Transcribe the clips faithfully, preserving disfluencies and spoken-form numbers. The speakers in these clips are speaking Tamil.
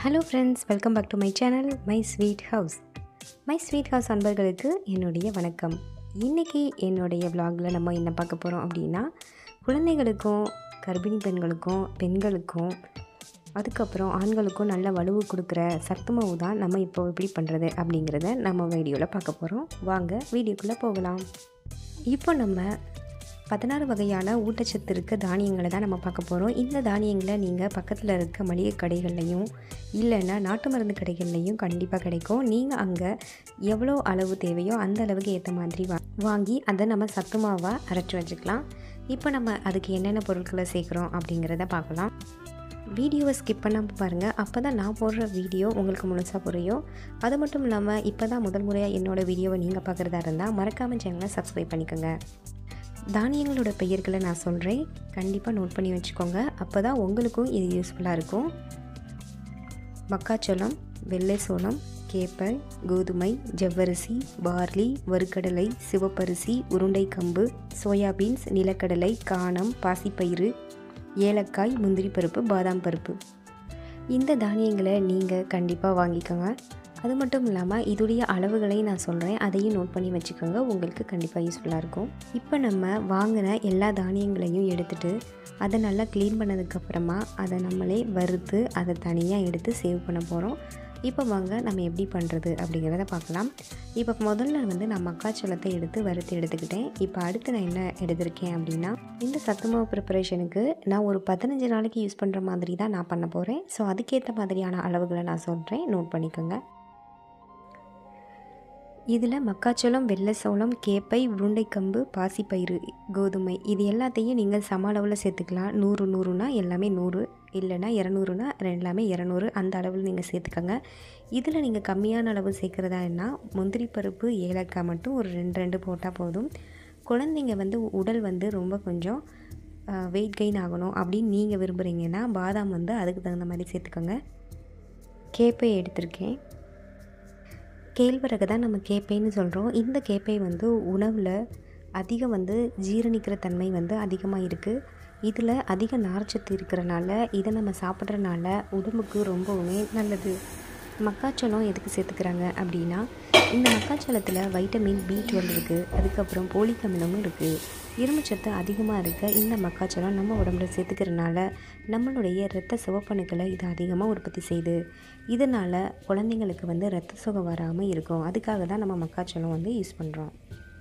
Hello friends, welcome back to my channel my sweet house. My sweet house அன்பர்களுக்கு என்னுடைய வணக்கம். இன்றைக்கி என்னுடைய விலாகில் நம்ம என்ன பார்க்க போகிறோம் அப்படின்னா, குழந்தைகளுக்கும் கர்ப்பிணி பெண்களுக்கும் பெண்களுக்கும் அதுக்கப்புறம் ஆண்களுக்கும் நல்ல வலுவு கொடுக்குற சத்து மாவு தான் நம்ம இப்போ எப்படி பண்ணுறது அப்படிங்கிறத நம்ம வீடியோவில் பார்க்க போகிறோம். வாங்க வீடியோக்குள்ளே போகலாம். இப்போ நம்ம பதினாறு வகையான ஊட்டச்சத்து இருக்க தானியங்களை தான் நம்ம பார்க்க போகிறோம். இந்த தானியங்களை நீங்கள் பக்கத்தில் இருக்க மளிகை கடைகள்லையும் இல்லைன்னா நாட்டு மருந்து கடைகள்லையும் கண்டிப்பாக கிடைக்கும். நீங்கள் அங்கே எவ்வளோ அளவு தேவையோ அந்த அளவுக்கு ஏற்ற மாதிரி வா வாங்கி அதை நம்ம சத்து மாவாக அரைச்சி வச்சுக்கலாம். இப்போ நம்ம அதுக்கு என்னென்ன பொருட்களை சேர்க்குறோம் அப்படிங்கிறத பார்க்கலாம். வீடியோவை ஸ்கிப் பண்ணாமல் பாருங்கள், அப்போ தான் நான் போடுற வீடியோ உங்களுக்கு முழுசாக புரியும். அது மட்டும் இல்லாமல் இப்போ தான் முதல் முறையாக என்னோடய வீடியோவை நீங்கள் பார்க்குறதா இருந்தால் மறக்காமல் சேனலை சப்ஸ்கிரைப் பண்ணிக்கோங்க. தானியங்களோட பெயர்களை நான் சொல்கிறேன், கண்டிப்பாக நோட் பண்ணி வச்சுக்கோங்க. அப்போ தான் உங்களுக்கும் இது யூஸ்ஃபுல்லாக இருக்கும். மக்காச்சோளம், வெள்ளை சோளம், கேப்பை, கோதுமை, ஜவ்வரிசி, பார்லி, வறுக்கடலை, சிவப்பரிசி, உருண்டை கம்பு, சோயாபீன்ஸ், நிலக்கடலை, காணம், பாசிப்பயிறு, ஏலக்காய், முந்திரி பருப்பு, பாதாம் பருப்பு. இந்த தானியங்களை நீங்கள் கண்டிப்பாக வாங்கிக்கோங்க. அது மட்டும் இல்லாமல் இதோடைய அளவுகளையும் நான் சொல்கிறேன், அதையும் நோட் பண்ணி வச்சுக்கோங்க, உங்களுக்கு கண்டிப்பாக யூஸ்ஃபுல்லாக இருக்கும். இப்போ நம்ம வாங்கின எல்லா தானியங்களையும் எடுத்துகிட்டு அதை நல்லா க்ளீன் பண்ணதுக்கப்புறமா அதை நம்மளே வறுத்து அதை தனியாக எடுத்து சேவ் பண்ண போகிறோம். இப்போ வாங்க நம்ம எப்படி பண்ணுறது அப்படிங்கிறத பார்க்கலாம். இப்போ முதல்ல வந்து நான் மக்காச்சோளத்தை எடுத்து வறுத்து எடுத்துக்கிட்டேன். இப்போ அடுத்து நான் என்ன எடுத்திருக்கேன் அப்படின்னா, இந்த சத்துமாவு ப்ரிப்பரேஷனுக்கு நான் ஒரு பதினஞ்சு நாளைக்கு யூஸ் பண்ணுற மாதிரி தான் நான் பண்ண போகிறேன். ஸோ அதுக்கேற்ற மாதிரியான அளவுகளை நான் சொல்கிறேன், நோட் பண்ணிக்கோங்க. இதில் மக்காச்சோளம், வெள்ளை சோளம், கேப்பை, உருண்டைக்கம்பு, பாசிப்பயிறு, கோதுமை இது எல்லாத்தையும் நீங்கள் சம அளவில் சேர்த்துக்கலாம். நூறு நூறுனா எல்லாமே நூறு, இல்லைனா இரநூறுனா எல்லாமே இரநூறு, அந்த அளவில் நீங்கள் சேர்த்துக்கோங்க. இதில் நீங்கள் கம்மியான அளவு சேர்க்குறதான்னா முந்திரி பருப்பு, ஏலக்காய் மட்டும் ஒரு ரெண்டு ரெண்டு போட்டால் போதும். குழந்தைங்க வந்து உடல் வந்து ரொம்ப கொஞ்சம் வெயிட் கெயின் ஆகணும் அப்படின்னு நீங்கள் விரும்புகிறீங்கன்னா பாதாம் வந்து அதுக்கு தகுந்த மாதிரி சேர்த்துக்கோங்க. கேப்பை எடுத்திருக்கேன். கேழ்வரகு தான் நம்ம கேப்பைன்னு சொல்கிறோம். இந்த கேப்பை வந்து உணவில் அதிகம் வந்து ஜீரணிக்கிற தன்மை வந்து அதிகமாக இருக்குது. இதில் அதிக நார்ச்சத்து இருக்கிறனால இதை நம்ம சாப்பிட்றனால உடம்புக்கு ரொம்பவுமே நல்லது. மக்காச்சோளம் எதுக்கு சேர்த்துக்கிறாங்க அப்படின்னா, இந்த மக்காச்சோளத்தில் வைட்டமின் பி டுவெல் இருக்குது, அதுக்கப்புறம் போலிக் அமிலமும் இருக்குது. இரும்புச்சத்து அதிகமாக இருக்க இந்த மக்காச்சோளம் நம்ம உடம்புல சேர்த்துக்கிறனால நம்மளுடைய இரத்த சிவப்பணுக்களை இது அதிகமாக உற்பத்தி செய்யுது. இதனால் குழந்தைங்களுக்கு வந்து இரத்த சோகை வராமல் இருக்கும். அதுக்காக தான் நம்ம மக்காச்சோளம் வந்து யூஸ் பண்ணுறோம்.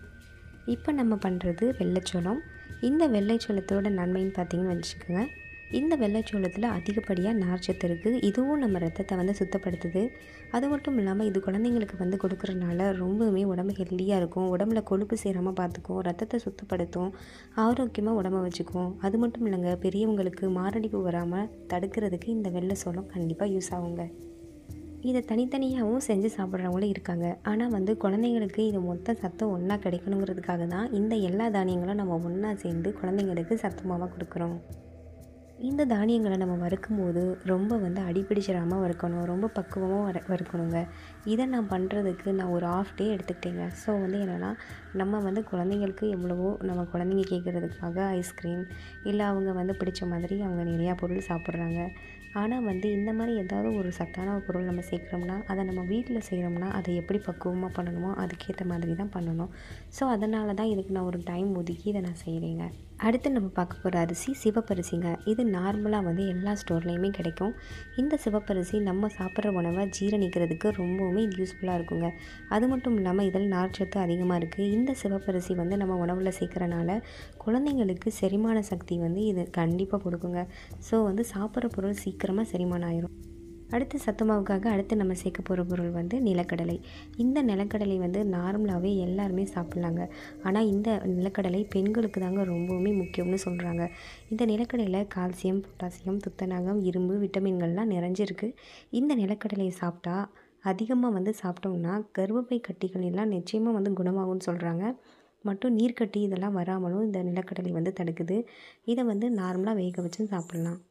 இப்போ நம்ம பண்ணுறது வெள்ளைச்சோளம். இந்த வெள்ளைச்சோளத்தோட நன்மைன்னு பார்த்திங்கன்னு வச்சுக்கோங்க, இந்த வெள்ளைச்சோளத்தில் அதிகப்படியாக நார்ச்சத்து இருக்குது. இதுவும் நம்ம ரத்தத்தை வந்து சுத்தப்படுத்துது. அது மட்டும் இல்லாமல் இது குழந்தைங்களுக்கு வந்து கொடுக்குறனால ரொம்பவுமே உடம்பு ஹெல்த்தியாக இருக்கும். உடம்புல கொழுப்பு சேராமல் பார்த்துக்கும், ரத்தத்தை சுத்தப்படுத்தும், ஆரோக்கியமாக உடம்பை வச்சுக்கும். அது மட்டும் இல்லைங்க, பெரியவங்களுக்கு மாரடைப்பு வராமல் தடுக்கிறதுக்கு இந்த வெள்ளை சோளம் கண்டிப்பாக யூஸ் ஆகுங்க. இதை தனித்தனியாகவும் செஞ்சு சாப்பிட்றவங்களும் இருக்காங்க. ஆனால் வந்து குழந்தைங்களுக்கு இது மொத்த சத்தம் ஒன்றா கிடைக்கணுங்கிறதுக்காக தான் இந்த எல்லா தானியங்களும் நம்ம ஒன்றா சேர்ந்து குழந்தைங்களுக்கு சத்துமாவாக கொடுக்குறோம். இந்த தானியங்களை நம்ம வறுக்கும்போது ரொம்ப வந்து அடிப்பிடிச்சிடாமல் வறுக்கணும், ரொம்ப பக்குவமாக வர வறுக்கணுங்க. இதை நான் பண்ணுறதுக்கு நான் ஒரு ஆஃப் டே எடுத்துக்கிட்டேங்க. ஸோ வந்து என்னென்னா, நம்ம வந்து குழந்தைங்களுக்கு எவ்வளவோ நம்ம குழந்தைங்க கேட்குறதுக்காக ஐஸ்கிரீம் இல்லை அவங்க வந்து பிடிச்ச மாதிரி அவங்க நிறையா பொருள் சாப்பிட்றாங்க. ஆனால் வந்து இந்த மாதிரி ஏதாவது ஒரு சத்தான ஒரு பொருள் நம்ம சேர்க்குறோம்னா அதை நம்ம வீட்டில் செய்கிறோம்னா அதை எப்படி பக்குவமாக பண்ணணுமோ அதுக்கேற்ற மாதிரி தான் பண்ணணும். ஸோ அதனால தான் இதுக்கு நான் ஒரு டைம் ஒதுக்கி இதை நான் செய்கிறேங்க. அடுத்து நம்ம பார்க்க போகிற அரிசி சிவப்பரிசிங்க. இது நார்மலாக வந்து எல்லா ஸ்டோர்லேயுமே கிடைக்கும். இந்த சிவப்பரிசி நம்ம சாப்பிட்ற உணவை ஜீரணிக்கிறதுக்கு ரொம்பவுமே யூஸ்ஃபுல்லாக இருக்குங்க. அது மட்டும் இல்லாமல் இதில் நார்ச்சத்து அதிகமாக இருக்குது. இந்த சிவப்பரிசி வந்து நம்ம உணவில் சேர்க்குறனால குழந்தைங்களுக்கு செரிமான சக்தி வந்து இது கண்டிப்பாக கொடுக்குங்க. ஸோ வந்து சாப்பிட்ற பொருள் சீக்கிரமாக செரிமானம் ஆயிரும். அடுத்து சத்துமாவுக்காக அடுத்து நம்ம சேர்க்க போகிற பொருள் வந்து நிலக்கடலை. இந்த நிலக்கடலை வந்து நார்மலாகவே எல்லாருமே சாப்பிட்லாங்க. ஆனால் இந்த நிலக்கடலை பெண்களுக்கு தாங்க ரொம்பவுமே முக்கியம்னு சொல்கிறாங்க. இந்த நிலக்கடலையில் கால்சியம், பொட்டாசியம், துத்தநாகம், இரும்பு, விட்டமின்கள்லாம் நிறைஞ்சிருக்கு. இந்த நிலக்கடலையை சாப்பிட்டா அதிகமாக வந்து சாப்பிட்டோம்னா கர்ப்பப்பை கட்டிகள் எல்லாம் நிச்சயமாக வந்து குணமாகும்னு சொல்கிறாங்க. மட்டும் நீர்க்கட்டி இதெல்லாம் வராமலும் இந்த நிலக்கடலை வந்து தடுக்குது. இதை வந்து நார்மலாக வேக வச்சு சாப்பிட்லாம்.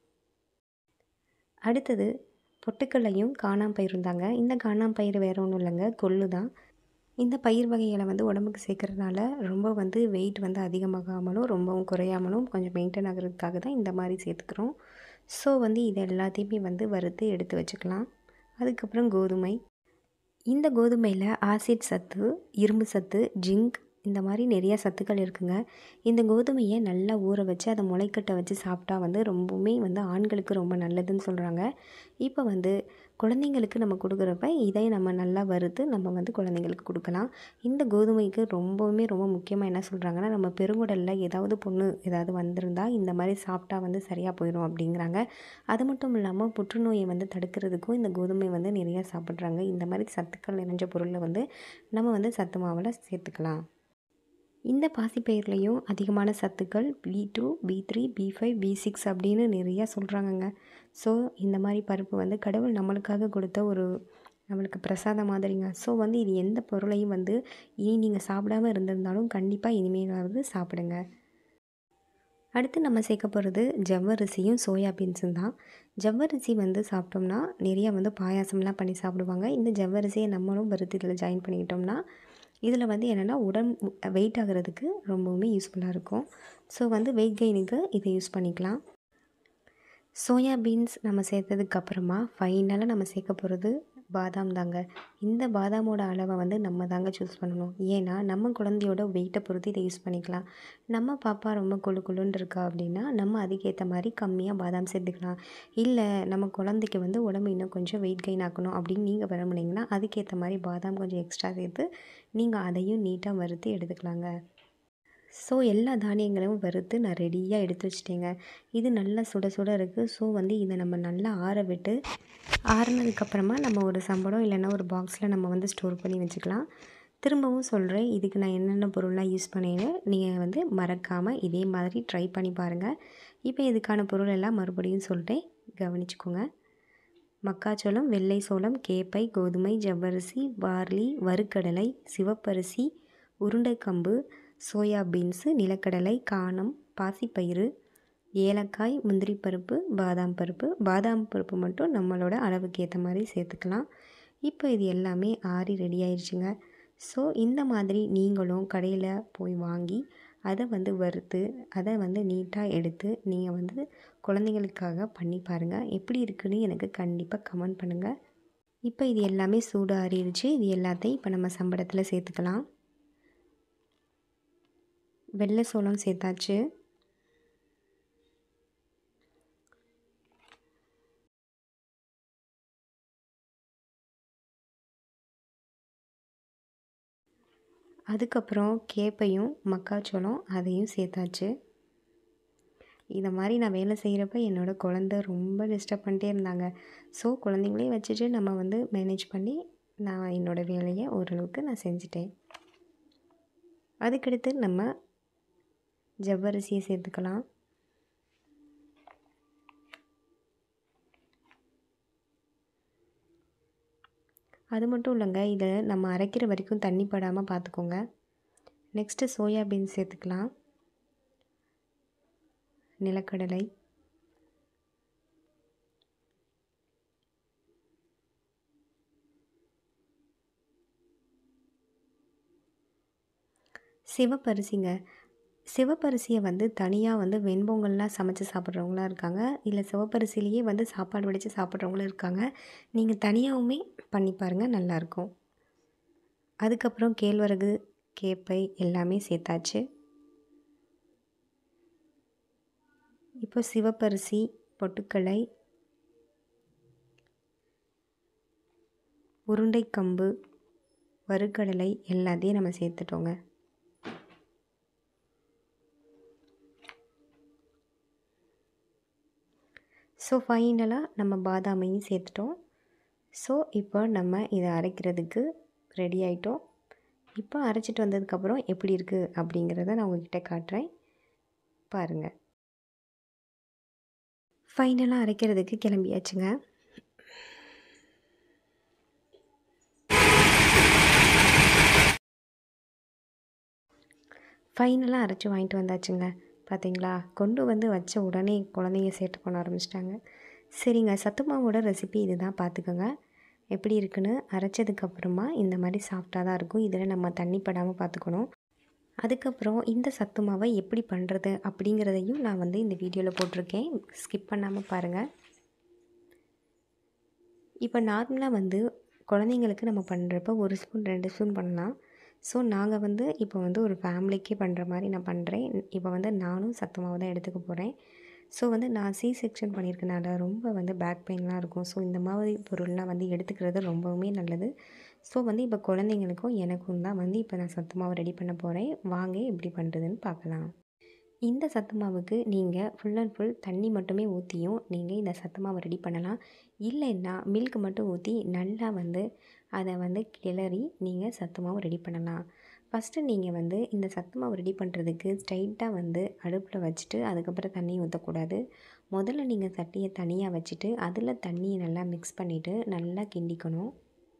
அடுத்தது பொட்டுக்கல்லையும் காணாம்பயிரும் தாங்க. இந்த காணாம்பயிர் வேறு ஒன்றும் இல்லைங்க, கொள்ளு தான். இந்த பயிர் வகைகளை வந்து உடம்புக்கு சேர்க்குறதுனால ரொம்ப வந்து வெயிட் வந்து அதிகமாகாமலும் ரொம்பவும் குறையாமலும் கொஞ்சம் மெயின்டைன் ஆகிறதுக்காக தான் இந்த மாதிரி சேர்த்துக்கிறோம். ஸோ வந்து இது எல்லாத்தையுமே வந்து வறுத்து எடுத்து வச்சுக்கலாம். அதுக்கப்புறம் கோதுமை. இந்த கோதுமையில் ஆசிட் சத்து, இரும்பு சத்து, ஜிங்க் இந்த மாதிரி நிறையா சத்துக்கள் இருக்குங்க. இந்த கோதுமையை நல்லா ஊற வச்சு அதை முளைக்கட்ட வச்சு சாப்பிட்டா வந்து ரொம்பவுமே வந்து ஆண்களுக்கு ரொம்ப நல்லதுன்னு சொல்கிறாங்க. இப்போ வந்து குழந்தைங்களுக்கு நம்ம கொடுக்குறப்ப இதை நம்ம நல்லா வறுத்து நம்ம வந்து குழந்தைங்களுக்கு கொடுக்கலாம். இந்த கோதுமைக்கு ரொம்பவுமே ரொம்ப முக்கியமாக என்ன சொல்கிறாங்கன்னா, நம்ம பெருங்குடலில் ஏதாவது புண்ணு ஏதாவது வந்திருந்தா இந்த மாதிரி சாப்பிட்டா வந்து சரியாக போயிடும் அப்படிங்கிறாங்க. அது மட்டும் இல்லாமல் புற்றுநோயை வந்து தடுக்கிறதுக்கும் இந்த கோதுமை வந்து நிறையா சாப்பிட்றாங்க. இந்த மாதிரி சத்துக்கள் நிறைஞ்ச பொருளை வந்து நம்ம வந்து சத்து மாவில் சேர்த்துக்கலாம். இந்த பாசிப்பயிர்லேயும் அதிகமான சத்துக்கள் B two, B three, B five, B six அப்படின்னு நிறையா சொல்கிறாங்கங்க. ஸோ இந்த மாதிரி பருப்பு வந்து கடவுள் நம்மளுக்காக கொடுத்த ஒரு நம்மளுக்கு பிரசாதம் மாதிரிங்க. ஸோ வந்து இது எந்த பொருளையும் வந்து இனி நீங்கள் சாப்பிடாமல் இருந்திருந்தாலும் கண்டிப்பாக இனிமேலாவது சாப்பிடுங்க. அடுத்து நம்ம சேர்க்க போகிறது ஜவ்வரிசியும் சோயா பீன்ஸும் தான். ஜவ்வரிசி வந்து சாப்பிட்டோம்னா நிறையா வந்து பாயாசம்லாம் பண்ணி சாப்பிடுவாங்க. இந்த ஜவ்வரிசியை நம்மளும் வறுத்து இதில் ஜாயின் பண்ணிக்கிட்டோம்னா இதில் வந்து என்னென்னா உடல் வெயிட் ஆகிறதுக்கு ரொம்பவுமே யூஸ்ஃபுல்லாக இருக்கும். ஸோ வந்து வெயிட் கெயினுக்கு இதை யூஸ் பண்ணிக்கலாம். சோயா பீன்ஸ் நம்ம சேர்த்ததுக்கப்புறமா ஃபைனலாக நம்ம சேர்க்க போகிறது பாதாம் தாங்க. இந்த பாதாமோட அளவை வந்து நம்ம தாங்க சூஸ் பண்ணணும். ஏன்னா நம்ம குழந்தையோட வெயிட்டை பொறுத்து இதை யூஸ் பண்ணிக்கலாம். நம்ம பாப்பா ரொம்ப கொழு கொழுன்னு இருக்கா அப்படின்னா நம்ம அதுக்கேற்ற மாதிரி கம்மியாக பாதாம் சேர்த்துக்கலாம். இல்லை நம்ம குழந்தைக்கு வந்து உடம்பு இன்னும் கொஞ்சம் வெயிட் கெயின் ஆக்கணும் அப்படின்னு நீங்கள் விரும்புனீங்கன்னா அதுக்கேற்ற மாதிரி பாதாம் கொஞ்சம் எக்ஸ்ட்ரா சேர்த்து நீங்கள் அதையும் நீட்டாக வறுத்து எடுத்துக்கலாங்க. ஸோ எல்லா தானியங்களும் வறுத்து நான் ரெடியாக எடுத்து வச்சிட்டேங்க. இது நல்லா சுட சுட இருக்குது. ஸோ வந்து இதை நம்ம நல்லா ஆற விட்டு ஆறுனதுக்கப்புறமா நம்ம ஒரு சம்படம் இல்லைன்னா ஒரு பாக்ஸில் நம்ம வந்து ஸ்டோர் பண்ணி வச்சுக்கலாம். திரும்பவும் சொல்கிறேன், இதுக்கு நான் என்னென்ன பொருள்லாம் யூஸ் பண்ணேன்னு நீங்கள் வந்து மறக்காமல் இதே மாதிரி ட்ரை பண்ணி பாருங்கள். இப்போ இதுக்கான பொருள் எல்லாம் மறுபடியும் சொல்லிட்டேன், கவனிச்சுக்கோங்க. மக்காச்சோளம், வெள்ளை சோளம், கேப்பை, கோதுமை, ஜவ்வரிசி, பார்லி, வறுக்கடலை, சிவப்பரிசி, உருண்டைக்கம்பு, சோயா பீன்ஸு, நிலக்கடலை, காணம், பாசிப்பயிறு, ஏலக்காய், முந்திரி பருப்பு, பாதாம் பருப்பு. பாதாம் பருப்பு மட்டும் நம்மளோட அளவுக்கு ஏற்ற மாதிரி சேர்த்துக்கலாம். இப்போ இது எல்லாமே ஆறி ரெடி ஆயிடுச்சுங்க. ஸோ இந்த மாதிரி நீங்களும் கடையில் போய் வாங்கி அதை வந்து வறுத்து அதை வந்து நீட்டாக எடுத்து நீங்கள் வந்து குழந்தைங்களுக்காக பண்ணி பாருங்கள். எப்படி இருக்குன்னு எனக்கு கண்டிப்பாக கமெண்ட் பண்ணுங்கள். இப்போ இது எல்லாமே சூடு ஆறிடுச்சு. இது எல்லாத்தையும் இப்போ நம்ம சம்படத்தில் சேர்த்துக்கலாம். வெள்ளை சோளம் சேர்த்தாச்சு. அதுக்கப்புறம் கேப்பையும் மக்காச்சோளம் அதையும் சேர்த்தாச்சு. இதை மாதிரி நான் வேலை செய்கிறப்ப என்னோடய குழந்த ரொம்ப டிஸ்டர்ப் பண்ணிட்டே இருந்தாங்க. ஸோ குழந்தைங்களையும் வச்சுட்டு நம்ம வந்து மேனேஜ் பண்ணி நான் என்னோடய வேலையை ஓரளவுக்கு நான் செஞ்சுட்டேன். அதுக்கடுத்து நம்ம ஜவ்வரிசியை சேர்த்துக்கலாம். அது மட்டும் இல்லைங்க, இதை நம்ம அரைக்கிற வரைக்கும் தண்ணி படாமல் பார்த்துக்கோங்க. நெக்ஸ்ட்டு சோயா பீன்ஸ் சேர்த்துக்கலாம். நிலக்கடலை, சிவப்பரிசிங்க. சிவப்பரிசியை வந்து தனியாக வந்து வெண்பொங்கல்லாம் சமைச்சு சாப்பிட்றவங்களாம் இருக்காங்க. இல்லை சிவப்பரிசிலேயே வந்து சாப்பாடு வடித்து சாப்பிட்றவங்களும் இருக்காங்க. நீங்கள் தனியாகவுமே பண்ணி பாருங்கள், நல்லாயிருக்கும். அதுக்கப்புறம் கேழ்வரகு, கேப்பை எல்லாமே சேர்த்தாச்சு. இப்போ சிவப்பரிசி, பொட்டுக்கடலை, உருண்டைக்கம்பு, வறுக்கடலை எல்லாத்தையும் நம்ம சேர்த்துட்டோங்க. ஸோ ஃபைனலாக நம்ம பாதாமையும் சேர்த்துட்டோம். ஸோ இப்போ நம்ம இதை அரைக்கிறதுக்கு ரெடி ஆகிட்டோம். இப்போ அரைச்சிட்டு வந்ததுக்கப்புறம் எப்படி இருக்குது அப்படிங்கிறத நான் உங்கள்கிட்ட காட்டுறேன், பாருங்கள். ஃபைனலாக அரைக்கிறதுக்கு கிளம்பியாச்சுங்க. ஃபைனலாக அரைச்சி வாங்கிட்டு வந்தாச்சுங்க. பார்த்தீங்களா, கொண்டு வந்து வச்ச உடனே குழந்தைங்க சேட்டை பண்ண ஆரம்பிச்சிட்டாங்க. சரிங்க, சத்து மாவோட ரெசிபி இது தான், பார்த்துக்கோங்க. எப்படி இருக்குன்னு அரைச்சதுக்கப்புறமா இந்த மாதிரி சாஃப்டாக தான் இருக்கும். இதில் நம்ம தண்ணி படாமல் பார்த்துக்கணும். அதுக்கப்புறம் இந்த சத்து மாவை எப்படி பண்ணுறது அப்படிங்கிறதையும் நான் வந்து இந்த வீடியோவில் போட்டிருக்கேன், ஸ்கிப் பண்ணாமல் பாருங்கள். இப்போ நார்மலாக வந்து குழந்தைங்களுக்கு நம்ம பண்ணுறப்ப ஒரு ஸ்பூன் ரெண்டு ஸ்பூன் பண்ணலாம். ஸோ நாங்கள் வந்து இப்போ வந்து ஒரு ஃபேமிலிக்கே பண்ணுற மாதிரி நான் பண்ணுறேன். இப்போ வந்து நானும் சத்து மாவு தான் எடுத்துக்க போகிறேன். ஸோ வந்து நான் சி செக்ஷன் பண்ணியிருக்கனால ரொம்ப வந்து பேக் பெயின்லாம் இருக்கும். ஸோ இந்த மாதிரி பொருள்லாம் வந்து எடுத்துக்கிறது ரொம்பவுமே நல்லது. ஸோ வந்து இப்போ குழந்தைங்களுக்கும் எனக்கும் தான் வந்து இப்போ நான் சத்து மாவு ரெடி பண்ண போகிறேன். வாங்க எப்படி பண்ணுறதுன்னு பார்க்கலாம். இந்த சத்து மாவுக்கு நீங்கள் ஃபுல் அண்ட் ஃபுல் தண்ணி மட்டுமே ஊற்றியும் நீங்கள் இந்த சத்து மாவு ரெடி பண்ணலாம். இல்லைன்னா மில்க் மட்டும் ஊற்றி நல்லா வந்து அதை வந்து கிளறி நீங்கள் சத்து மாவு ரெடி பண்ணலாம். ஃபஸ்ட்டு நீங்கள் வந்து இந்த சத்து மாவு ரெடி பண்ணுறதுக்கு ஸ்ட்ரைட்டாக வந்து அடுப்பில் வச்சுட்டு அதுக்கப்புறம் தண்ணி ஊற்றக்கூடாது. முதல்ல நீங்கள் சட்டியை தனியாக வச்சுட்டு அதில் தண்ணியை நல்லா மிக்ஸ் பண்ணிவிட்டு நல்லா கிண்டிக்கணும்.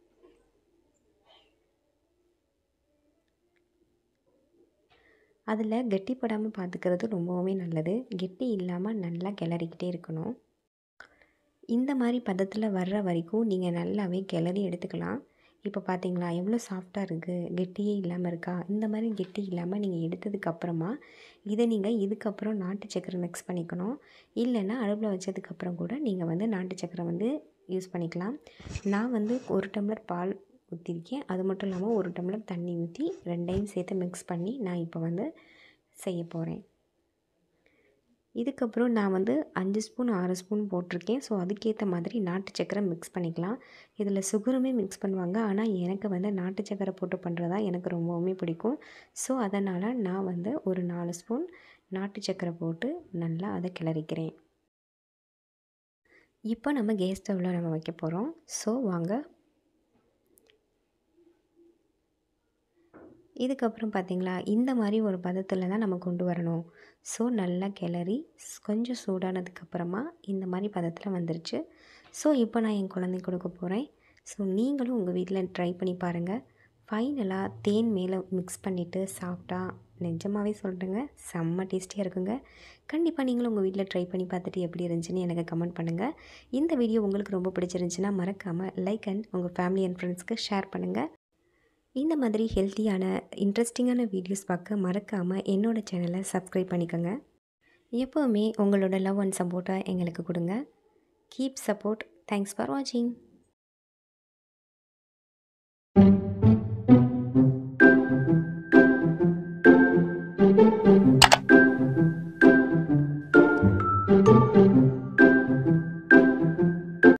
அதில் கெட்டிப்படாமல் பார்த்துக்கிறது ரொம்பவுமே நல்லது. கெட்டி இல்லாமல் நல்லா கிளறிக்கிட்டே இருக்கணும். இந்த மாதிரி பதத்தில் வர்ற வரைக்கும் நீங்கள் நல்லாவே கிளறி எடுத்துக்கலாம். இப்போ பார்த்தீங்களா எவ்வளோ சாஃப்டாக இருக்குது, கெட்டியே இல்லாமல் இருக்கா? இந்த மாதிரி கெட்டி இல்லாமல் நீங்கள் எடுத்ததுக்கப்புறமா இதை நீங்கள் இதுக்கப்புறம் நாட்டு சக்கரை மிக்ஸ் பண்ணிக்கணும். இல்லைன்னா அடுப்பில் வச்சதுக்கப்புறம் கூட நீங்கள் வந்து நாட்டு சக்கரை வந்து யூஸ் பண்ணிக்கலாம். நான் வந்து ஒரு டம்ளர் பால் ஊற்றிருக்கேன். அது மட்டும் இல்லாமல் ஒரு டம்ளர் தண்ணி ஊற்றி ரெண்டையும் சேர்த்து மிக்ஸ் பண்ணி நான் இப்போ வந்து செய்ய போகிறேன். இதுக்கப்புறம் நான் வந்து அஞ்சு ஸ்பூன் ஆறு ஸ்பூன் போட்டிருக்கேன். ஸோ அதுக்கேற்ற மாதிரி நாட்டு சக்கரை மிக்ஸ் பண்ணிக்கலாம். இதில் சுகருமே மிக்ஸ் பண்ணுவாங்க. ஆனால் எனக்கு வந்து நாட்டு சக்கரை போட்டு பண்ணுறதா எனக்கு ரொம்பவுமே பிடிக்கும். ஸோ அதனால் நான் வந்து ஒரு நாலு ஸ்பூன் நாட்டு சக்கரை போட்டு நல்லா அதை கிளறிக்கிறேன். இப்போ நம்ம கேஸ் ஸ்டவ்வில் நம்ம வைக்க போகிறோம். ஸோ வாங்க. இதுக்கப்புறம் பார்த்திங்களா இந்த மாதிரி ஒரு பதத்தில் தான் நம்ம கொண்டு வரணும். ஸோ நல்லா கிளறி கொஞ்சம் சூடானதுக்கப்புறமா இந்த மாதிரி பதத்தில் வந்துருச்சு. ஸோ இப்போ நான் என் குழந்தைக்கு கொடுக்க போகிறேன். ஸோ நீங்களும் உங்கள் வீட்டில் ட்ரை பண்ணி பாருங்கள். ஃபைனலாக தேன் மேலே மிக்ஸ் பண்ணிவிட்டு சாப்பிட்டா நிஜமாகவே சொல்கிறேங்க செம்ம டேஸ்டியாக இருக்குங்க. கண்டிப்பாக நீங்களும் உங்கள் வீட்டில் ட்ரை பண்ணி பார்த்துட்டு எப்படி இருந்துச்சுன்னு எனக்கு கமெண்ட் பண்ணுங்கள். இந்த வீடியோ உங்களுக்கு ரொம்ப பிடிச்சிருந்துச்சுன்னா மறக்காமல் லைக் அண்ட் உங்கள் ஃபேமிலி அண்ட் ஃப்ரெண்ட்ஸ்க்கு ஷேர் பண்ணுங்கள். இந்த மாதிரி ஹெல்த்தியான இன்ட்ரெஸ்டிங்கான வீடியோஸ் பார்க்க மறக்காமல் என்னோடய சேனலை சப்ஸ்கிரைப் பண்ணிக்கோங்க. எப்போவுமே உங்களோட லவ் அண்ட் சப்போர்ட்டை எங்களுக்கு கொடுங்க. Keep support. தேங்க்ஸ் ஃபார் வாட்சிங். Thank you.